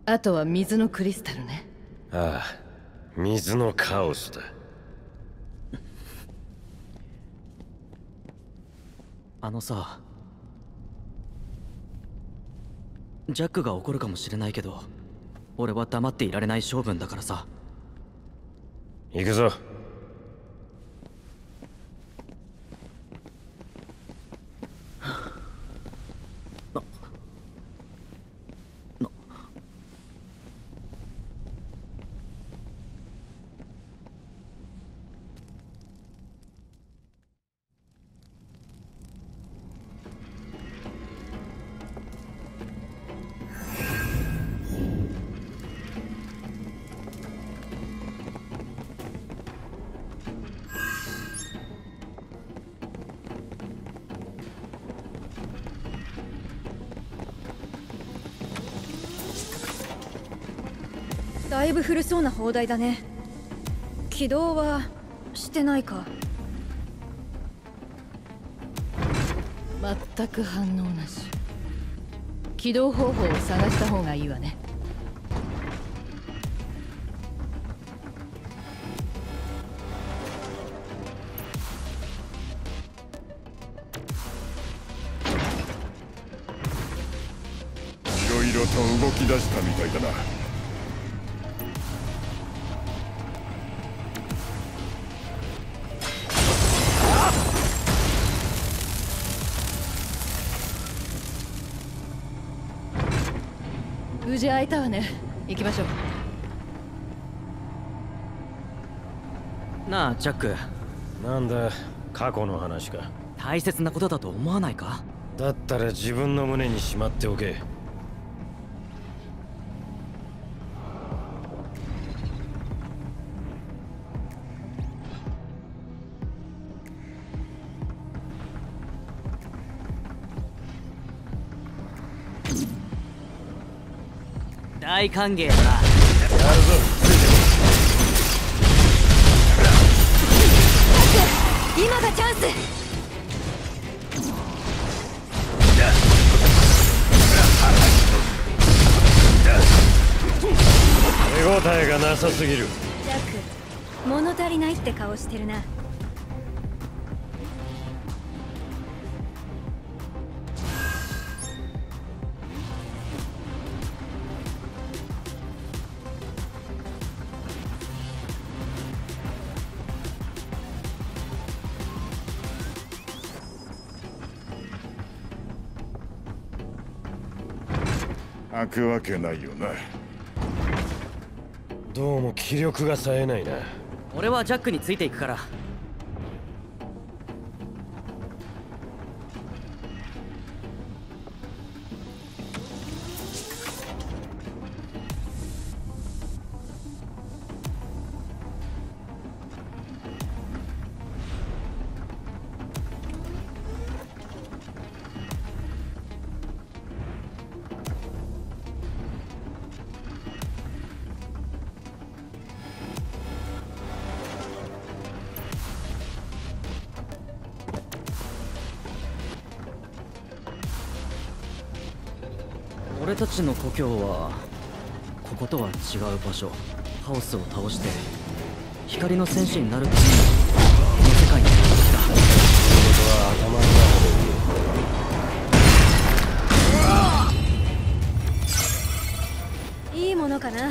あとは水のクリスタルね。 ああ、水のカオスだ。 あのさ、ジャックが怒るかもしれないけど、俺は黙っていられない性分だからさ。 行くぞ。 だいぶ古そうな砲台だね。起動はしてないか。 全く反応なし。起動方法を探した方がいいわね。 いろいろと動き出したみたいだな。 無事開いたわね。行きましょう。 なあジャック、 なんだ、過去の話か。 大切なことだと思わないか？ だったら自分の胸にしまっておけ。 大歓迎だな。 やるぞ。 今がチャンス。 手応えがなさすぎる。 ジャック、物足りないって顔してるな。 開くわけないよな。 どうも気力が冴えないな。 俺はジャックについていくから。俺たちの故郷はこことは違う場所。ハオスを倒して光の戦士になるためにこの世界に来た時だ。 仕事は頭の中でいいものかな。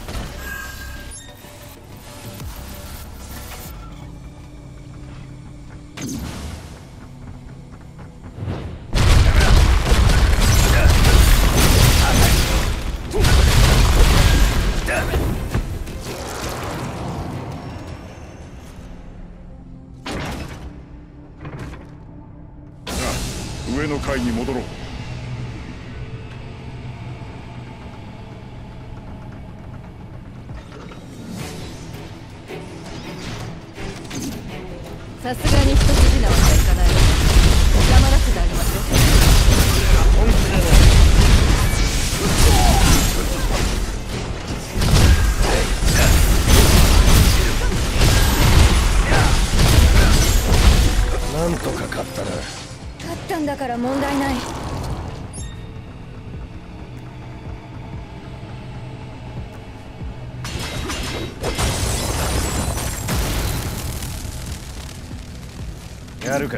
上の階に戻ろう。 さすがに一筋縄にはいかないわ。黙らせてあげましょう。 なんとか勝ったな。 勝ったんだから問題ない。 やるか。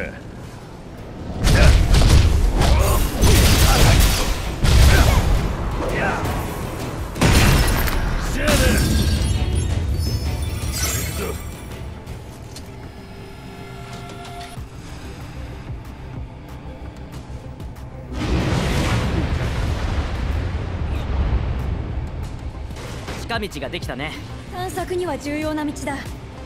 近道ができたね。 探索には重要な道だ。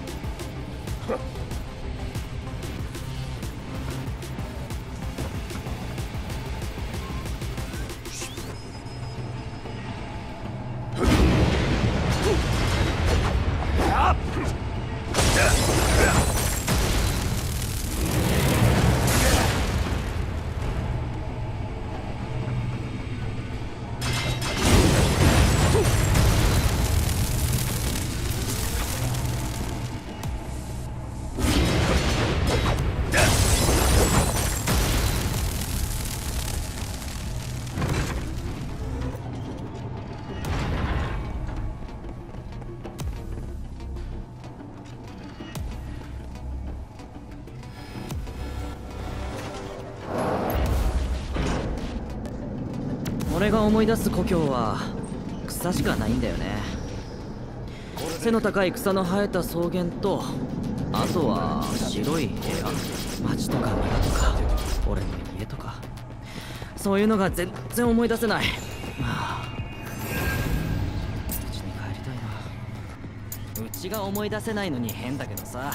俺が思い出す故郷は草しかないんだよね。背の高い草の生えた草原と、あとは白い部屋、町とか村とか俺の家とか、そういうのが全然思い出せない。まあうちに帰りたいな。うちが思い出せないのに変だけどさ。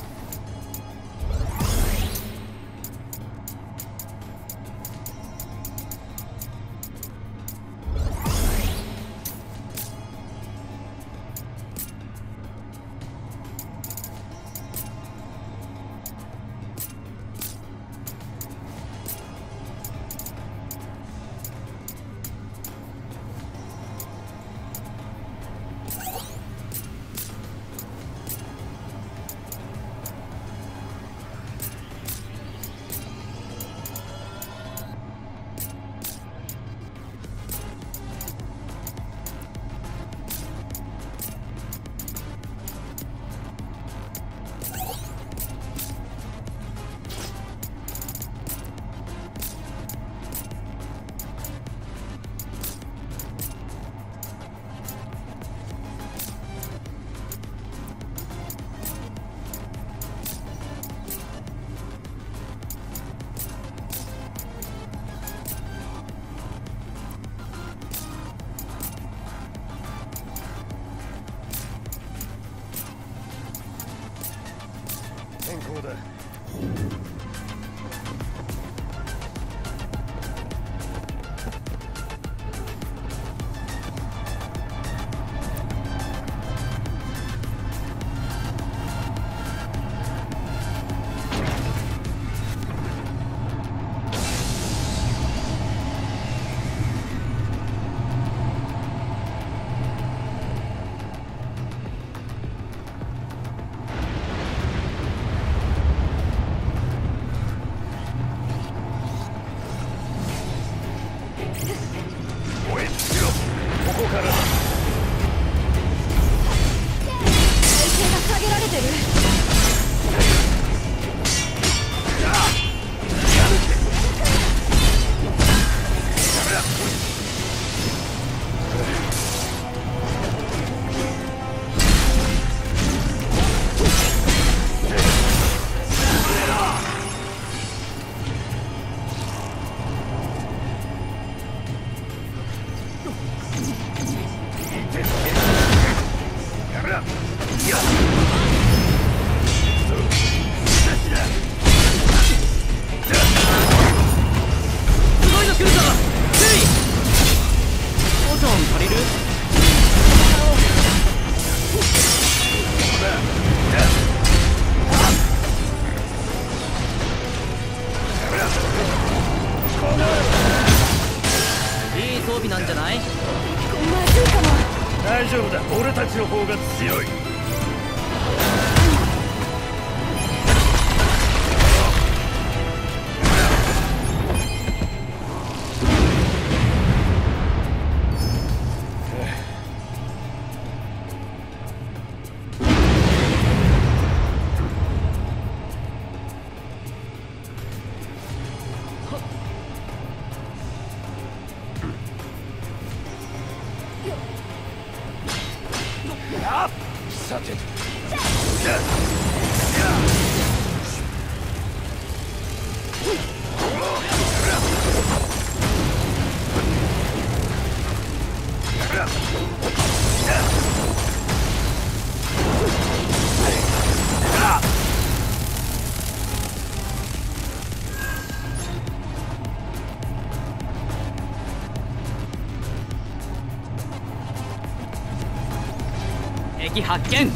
天候だ。 なんじゃない？ まずいかも。 大丈夫だ、俺たちの方が強い。 敵発見。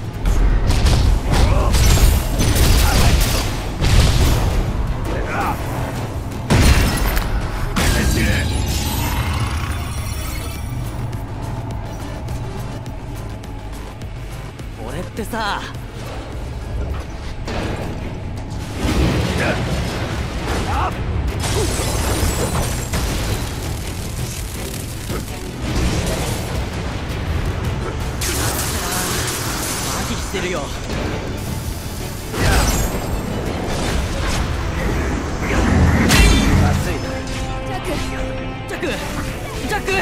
俺ってさ、麻痺してるよ。ジャックジャック。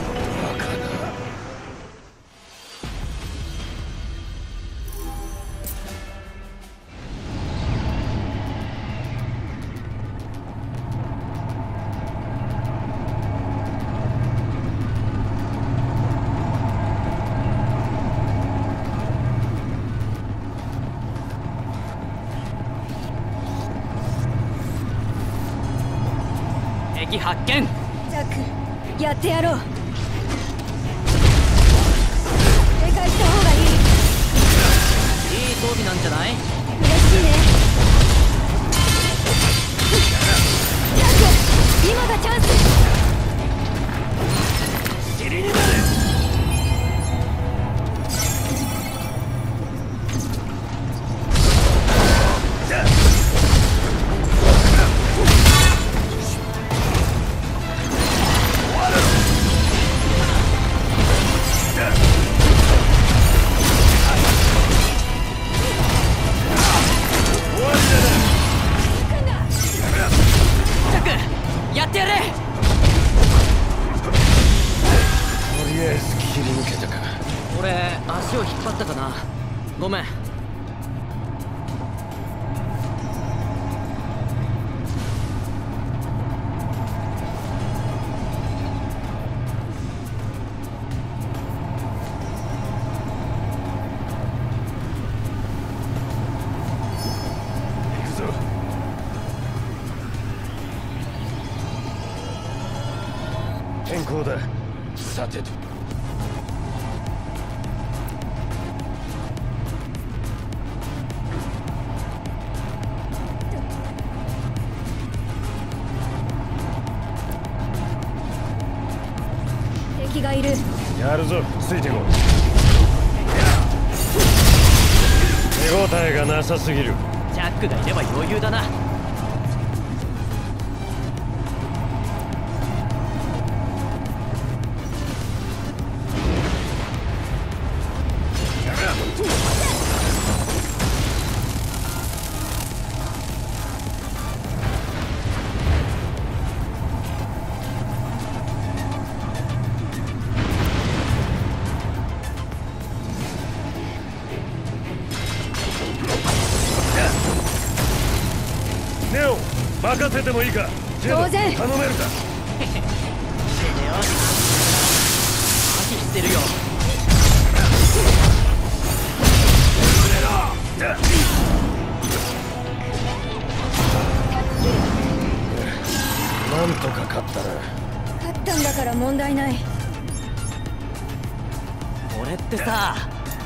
敵発見。 ジャック、やってやろう。警戒した方がいい。 いい装備なんじゃない？ 嬉しいね。ジャック、今がチャンス。 尻になれ。 やってやれ。 とりあえず切り抜けたか。 俺足を引っ張ったかな。ごめん。 行くぞ。変更だ。さてと。 敵がいる。 やるぞ。ついてこう。手応えがなさすぎる。 ジャックがいれば余裕だな。 ネオ、任せてもいいか。 当然。 頼めるか。 麻痺してるよ。 なんとか勝ったな。 勝ったんだから問題ない。 俺ってさ、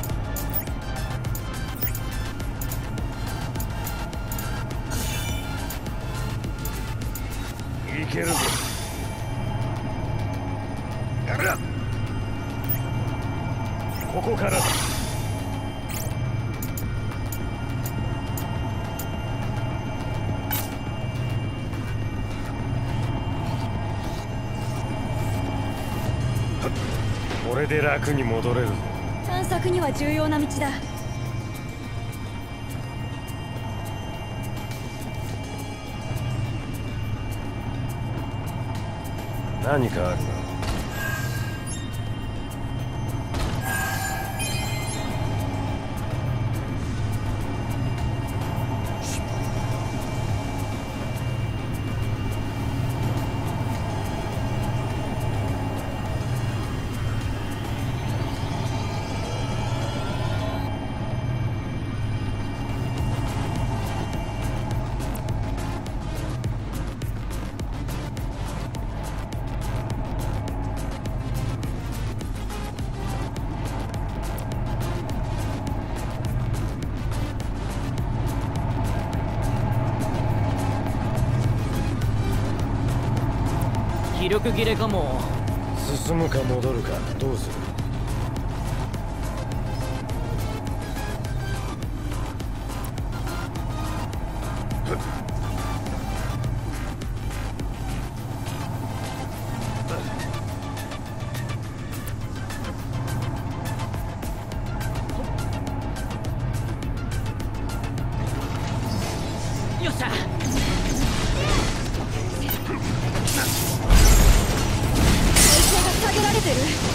いけるぞ。やめろ。ここからだ。これで楽に戻れるぞ。 探索には重要な道だ。 何かあるな。 気力切れかも。 進むか戻るかどうする？ よっしゃ。 下げられてる。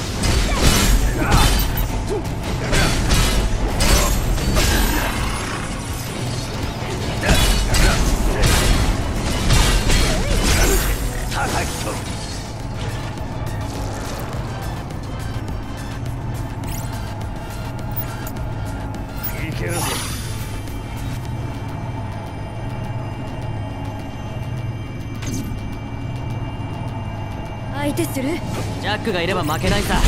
叩き取る。いけるぞ。 相手する。 ジャックがいれば負けないさ。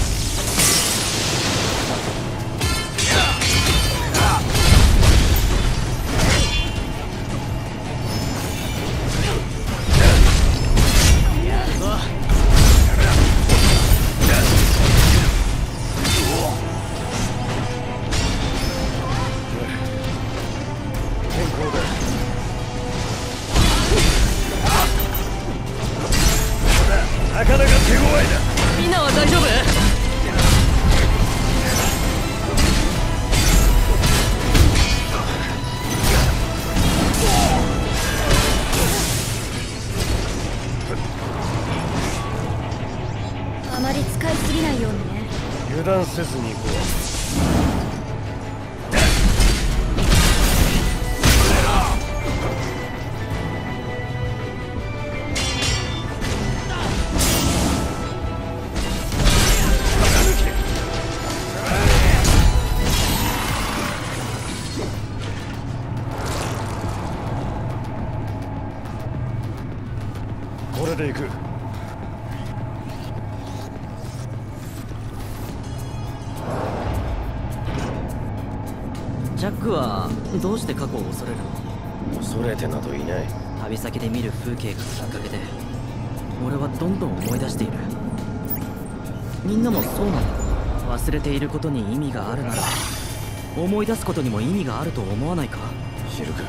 やるぞ。 健康だ。なかなか手強いな。 みんなは大丈夫？ あまり使いすぎないようにね。 油断せずに行こう。これで行く。 ジャックはどうして過去を恐れるの？ 恐れてなどいない。 旅先で見る風景がきっかけで俺はどんどん思い出している。みんなもそうなの？忘れていることに意味があるなら思い出すことにも意味があると思わないか？ 知るか。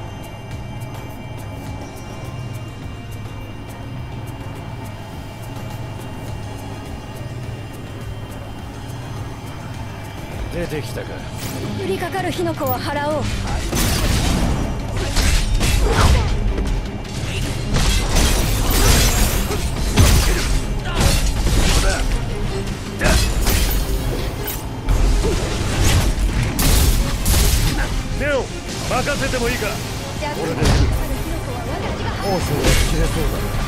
出てきたか。 降りかかる火の粉は払おう。 ネオ、任せてもいいか。 じゃあこれで降りかかる火の粉は私がポーションが切れそうだ。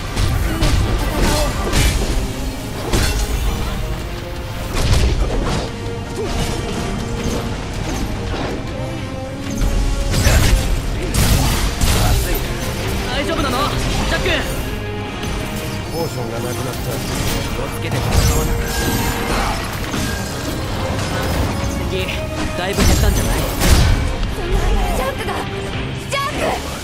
大丈夫なの？ジャック。 ポーションがなくなった。 気をつけて戦わなく。敵だいぶ減ったんじゃない？ ジャックがジャック。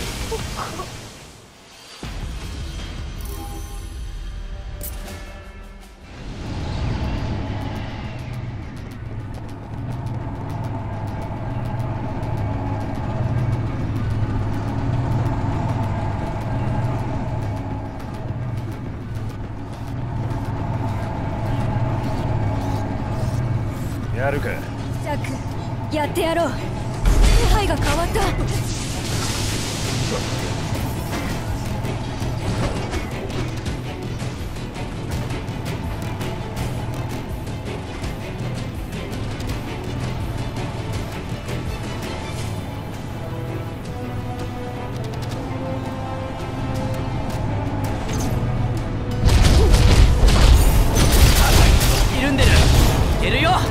やるか。 ジャック、やってやろう。気配が変わった。 緩んでる。いけるよ。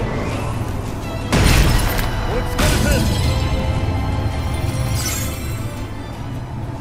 お疲れさん。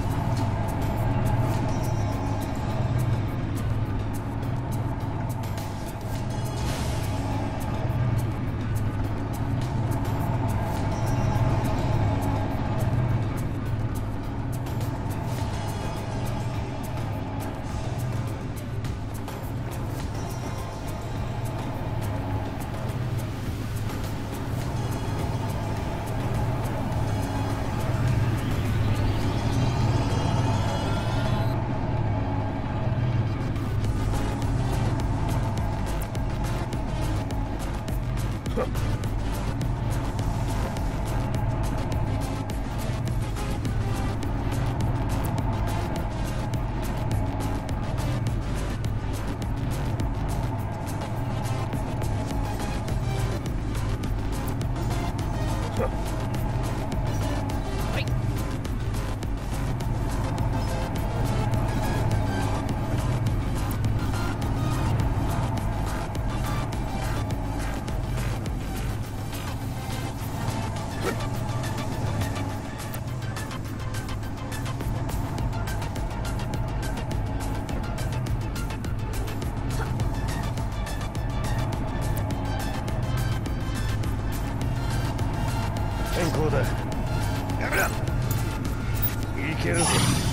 行だ。やめろ。いけるぞ。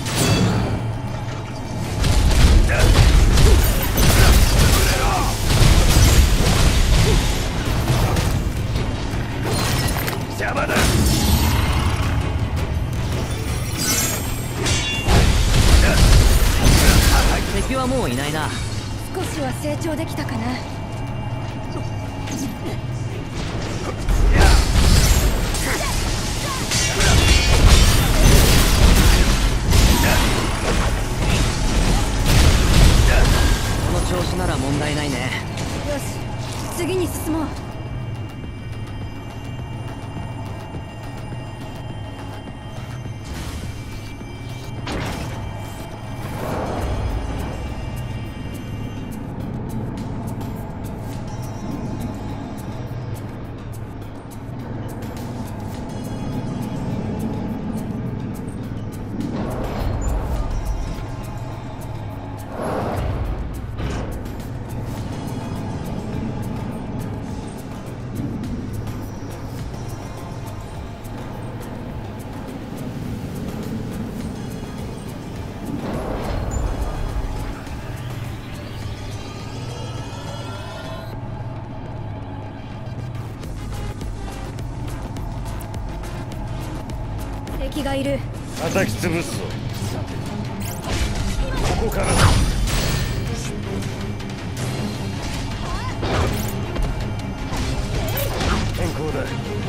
邪魔だ。 敵はもういないな。 少しは成長できたかな。 この調子なら問題ないね。 よし、次に進もう。敵がいる。 叩き潰すぞ。ここからだ。変更だ。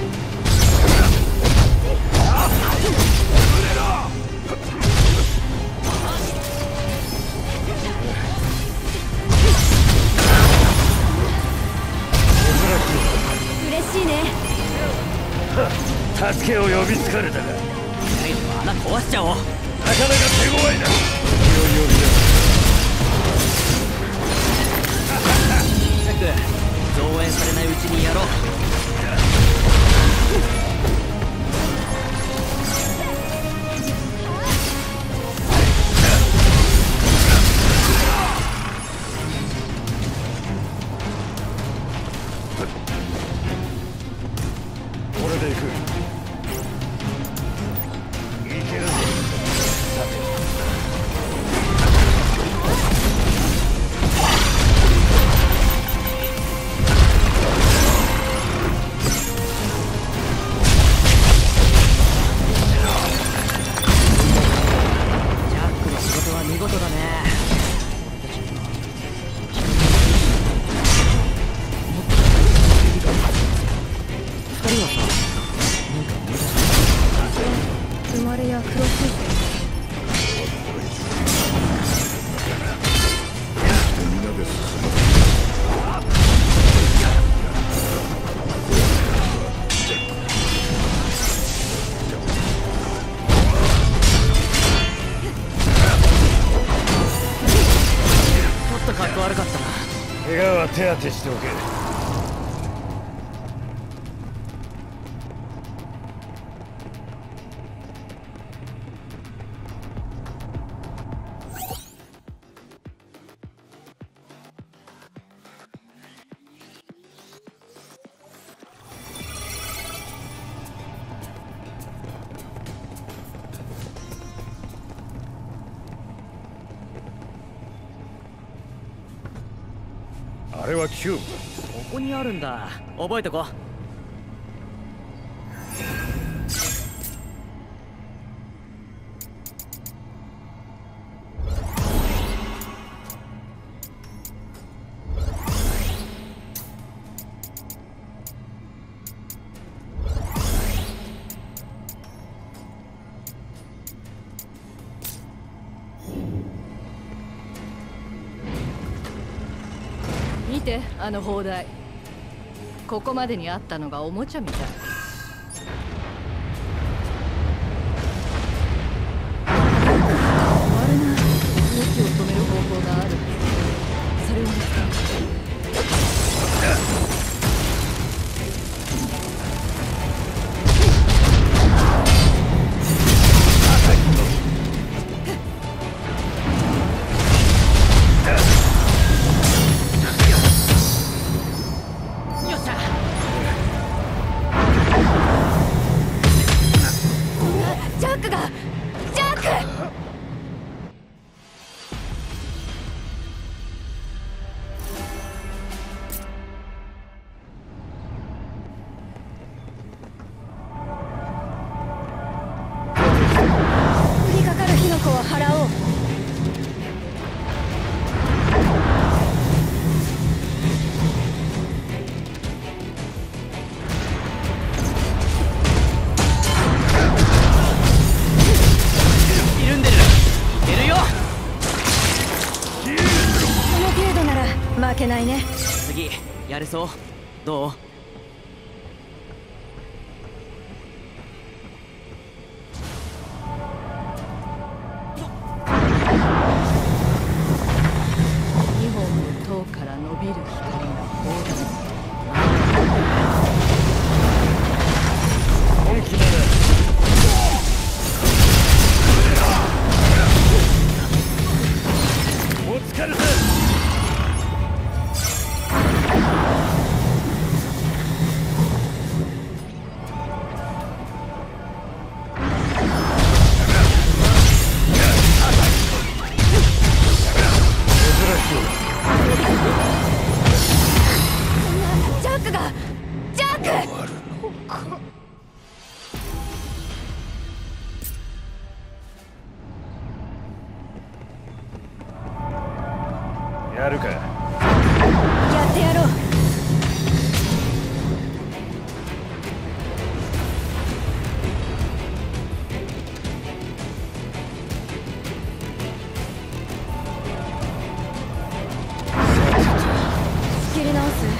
嬉しいね。 助けを呼びつかれたが、 穴壊しちゃおう。 なかなか手強いな。 早く増援されないうちにやろう。 これで行く。いけるぞ。さてジャックの仕事は見事だね。二人はさ、なんか思い出した？ 生まれや黒水星。 ちょっとかっこ悪かったな。 怪我は手当てしておけ。あれはキューブ。 ここにあるんだ。覚えとこう。 見て、あの砲台。ここまでにあったのがおもちゃみたい。終わるな。動きを止める方法がある。それを見つけこは払おう。 緩んでる。いけるよ。 この程度なら負けないね。 次やれそう？どう？ 2本の塔から伸びる光が放電。 本気だな。お疲れさん。 ジャックがジャック。 やるか。 やってやろう。仕切り直す。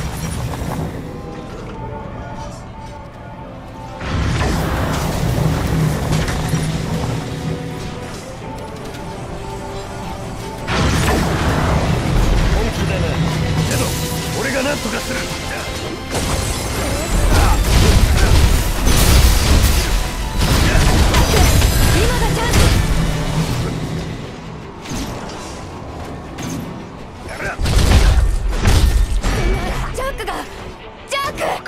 本気だな。けど俺が何とかする。 今がチャンス。ジャックがジャック。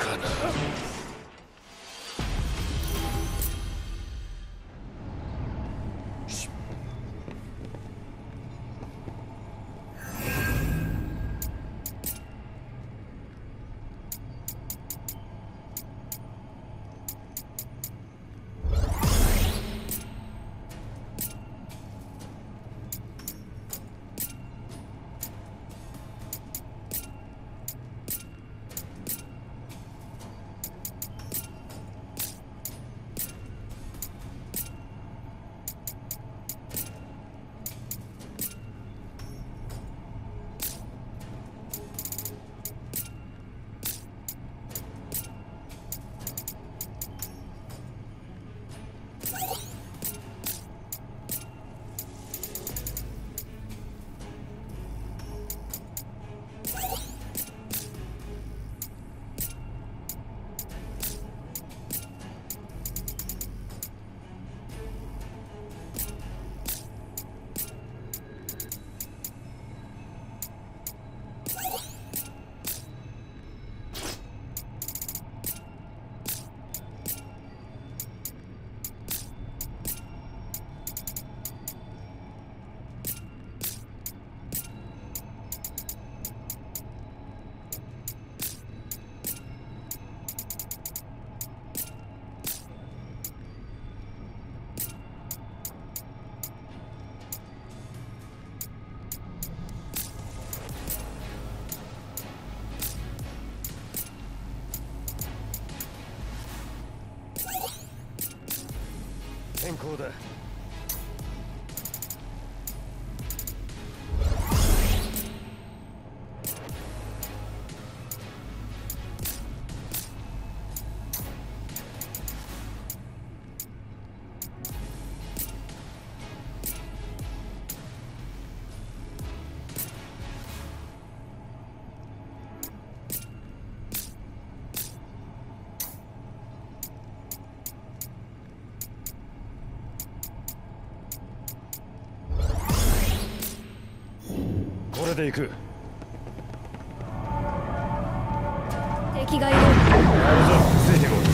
変更だ。これで行く。 敵がいる。 やるぞ。ついてこい。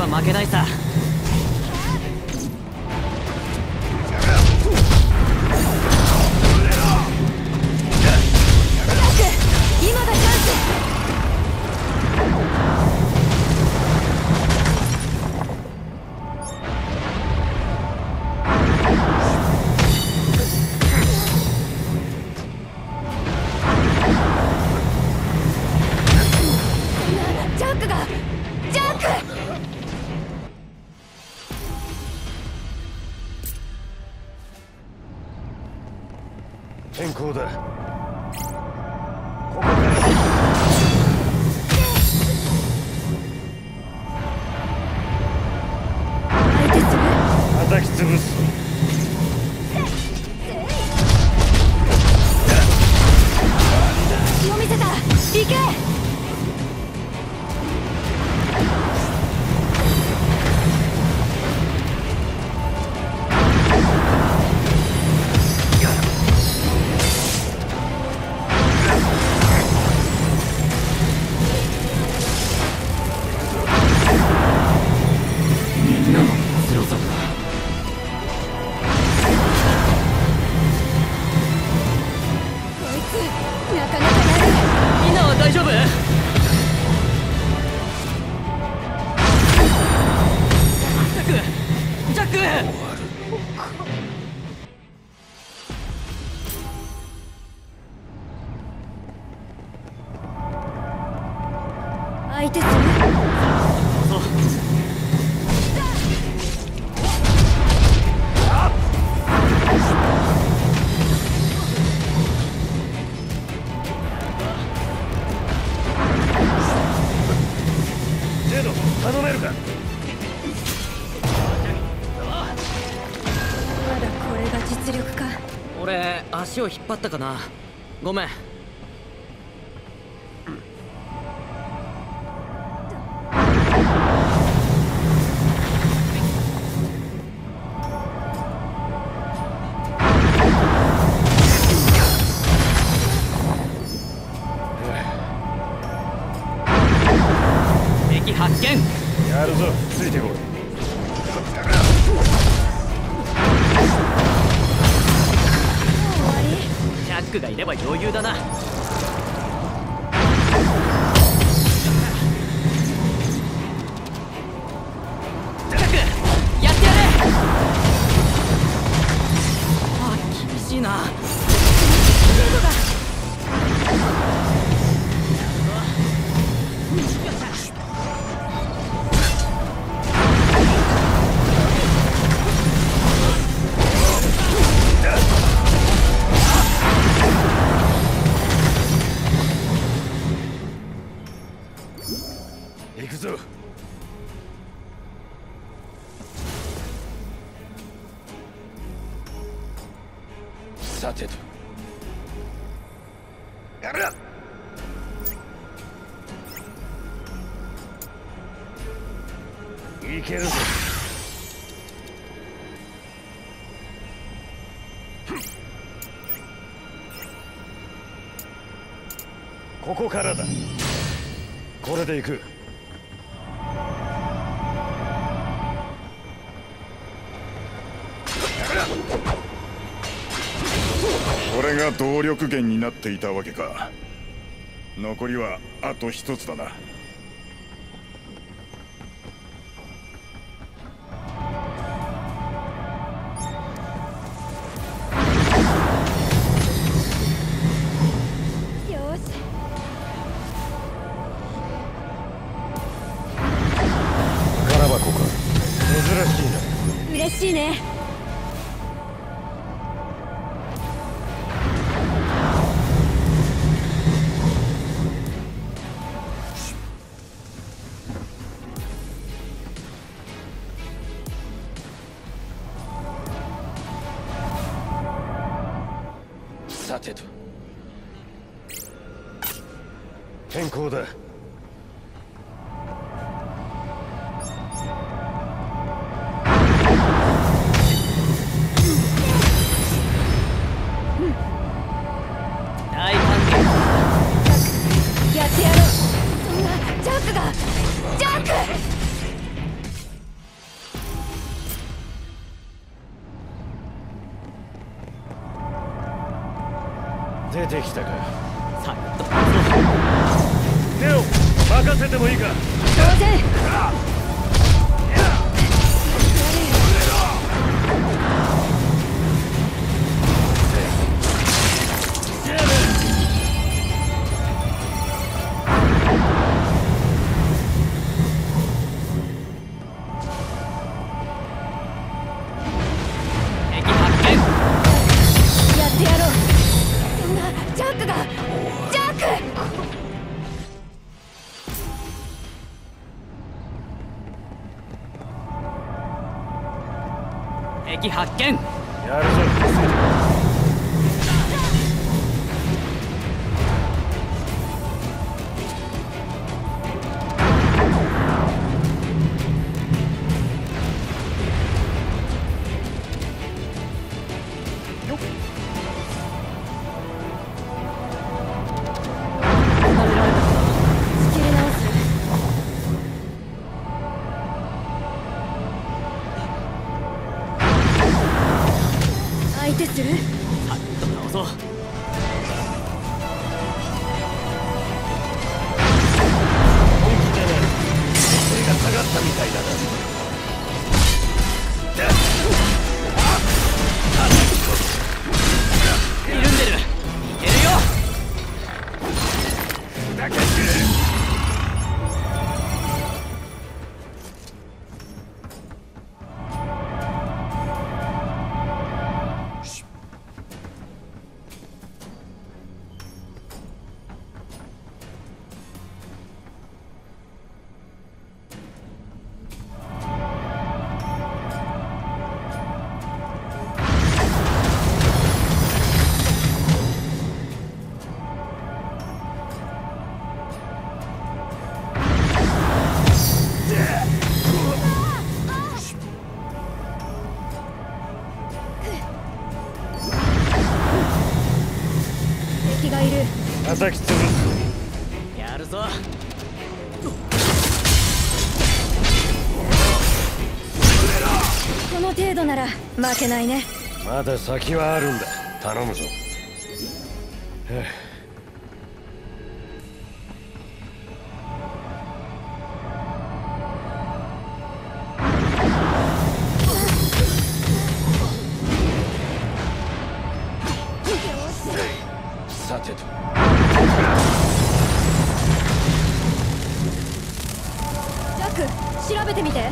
は負けないさ。 今がチャンス。ジャックがジャック。 変更だ。 相手する。 叩き潰す。 隙を見せた。行け。なかなかなる。 みんなは大丈夫？ジャック！ 相手する。 そう。 ジェド、頼めるか。 まだこれが実力か。 俺足を引っ張ったかな。ごめん。敵発見。 やるぞ、ついてこい。 終わり。 ジャックがいれば余裕だな。ジャックやってやれ。あ、厳しいな。 行くぞ。さてと。やるな。いけるぞ。ここからだ。これで行く。 これが動力源になっていたわけか。残りはあと一つだな。 よし。 宝箱か。珍しいな。 嬉しいね。 さてと。変更だ。 大歓迎。 やってやろう。そんなジャックがジャック。 出てきたか。 サクッとネオ、任せてもいいか。 当然。やってやろう。そんなジャックがジャック。 敵発見。 やるぞ、ついてこ仕切り直す。相手する。 サクッと倒そう。 本気でね。それが下がったみたいだな。 緩んでる。いけるよ。 だけして敵がいる。 叩き潰す。 やるぞ。 この程度なら負けないね。 まだ先はあるんだ。頼むぞ。はあさてと。 ジャック、調べてみて。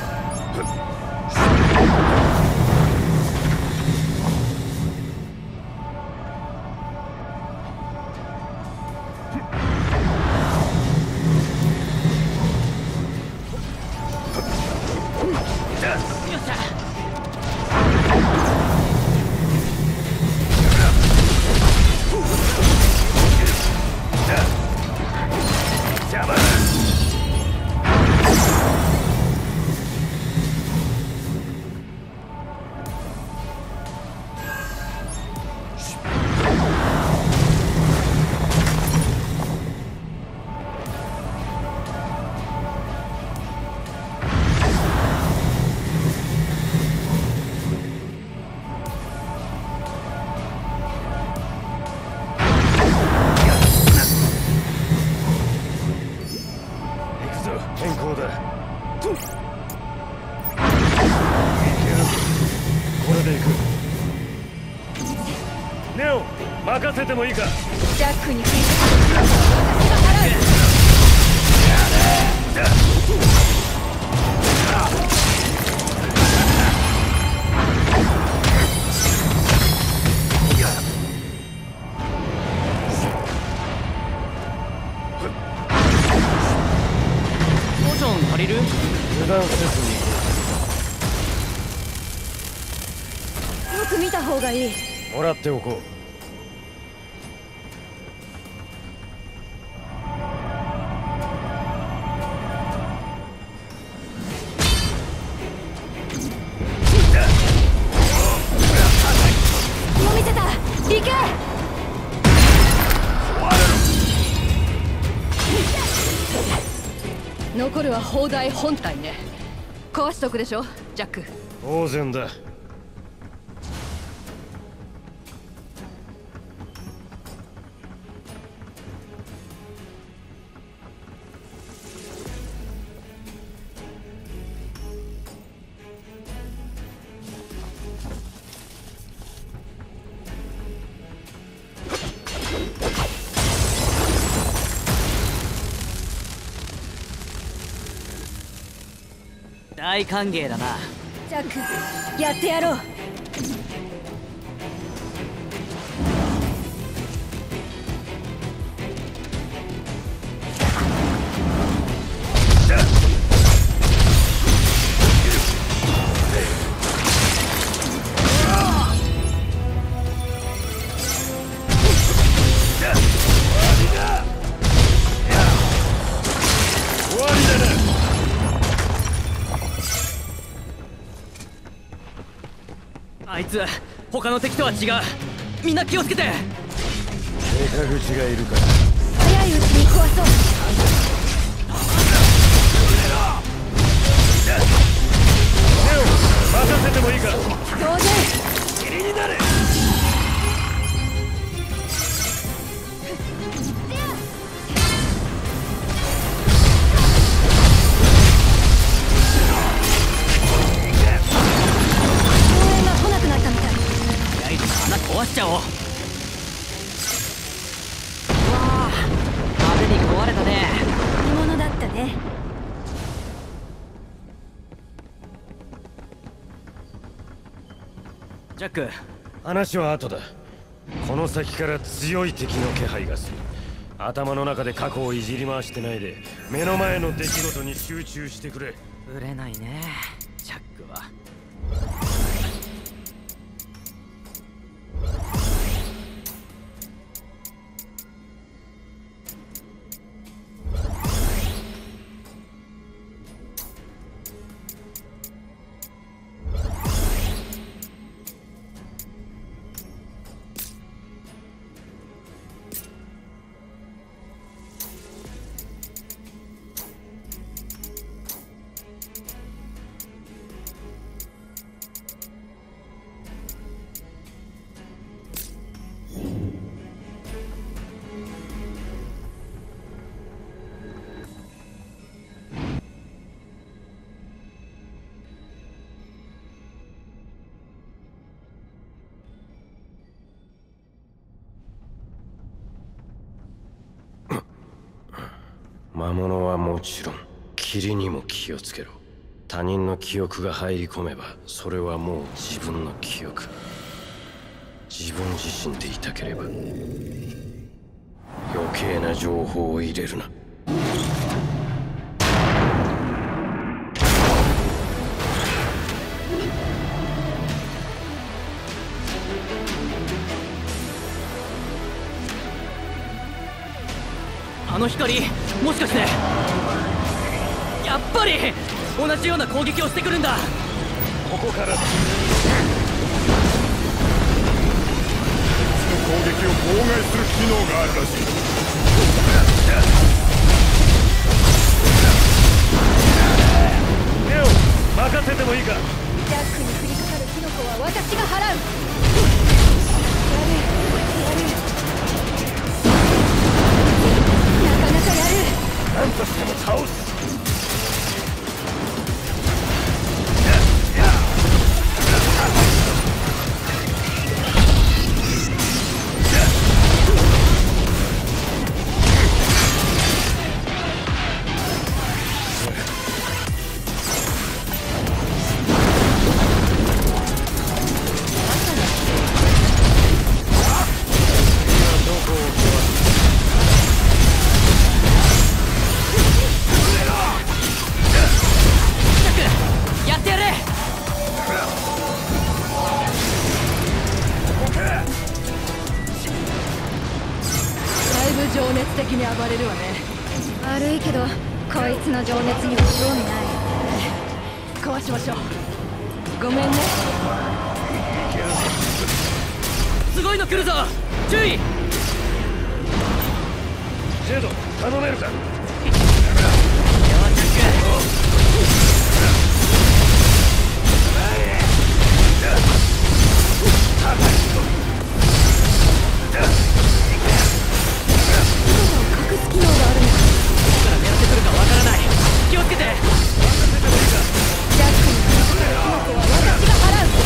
よっしゃ。 変更だ。いける。これでいく。ネオ、任せてもいいか。 ジャックについて私が払う。 ポーション借りる？ 油断せずによく見た方がいい。 もらっておこう。 も見せた。行け。残るは砲台本体ね。壊しとくでしょ、ジャック。 当然だ。 大歓迎だな。 ジャック、やってやろう。 あいつ他の敵とは違う。みんな気をつけて。 手口がいるから早いうちに壊そう。 手を任せてもいいか。 当然。 霧になれ。 壊しちゃおう。わあ、派手に壊れたね。 見物だったね。 ジャック、 話は後だ。この先から強い敵の気配がする。頭の中で過去をいじり回してないで目の前の出来事に集中してくれ。 売れないね、ジャックは。 魔物はもちろん霧にも気をつけろ。他人の記憶が入り込めばそれはもう自分の記憶。自分自身でいたければ余計な情報を入れるな。 あの光、もしかして。やっぱり同じような攻撃をしてくるんだ。 ここから攻撃を妨害する機能があるらしい。 手を任せてもいいか。 ジャックに降りかかるキノコは私が払う。なかなかやる。 何としても倒す。 情熱的に暴れるわね。 悪いけどこいつの情熱には興味ない。 壊しましょう。ごめんね。 すごいの来るぞ、注意。 ジェイド、頼めるか。 隠す機能があるの。 どこから狙ってくるかわからない。気をつけて。 ジャックに降りかかるキノコは私が払う。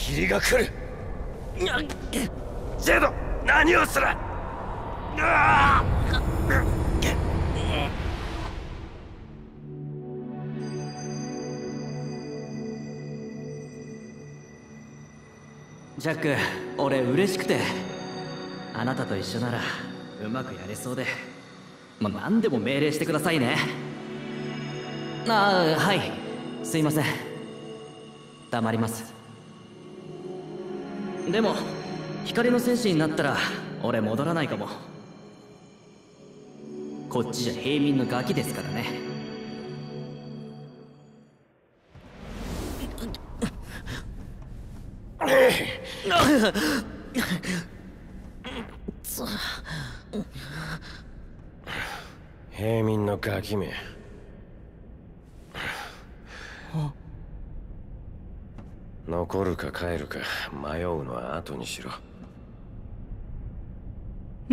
霧が来る。ジェド、何をする。 ジャック、俺嬉しくて。あなたと一緒ならうまくやれそうで。何でも命令してくださいね。はい、すいません。黙ります。でも光の戦士になったら俺戻らないかも。こっちじゃ平民のガキですからね。 平民のガキめ。残るか帰るか迷うのは後にしろ。 うん。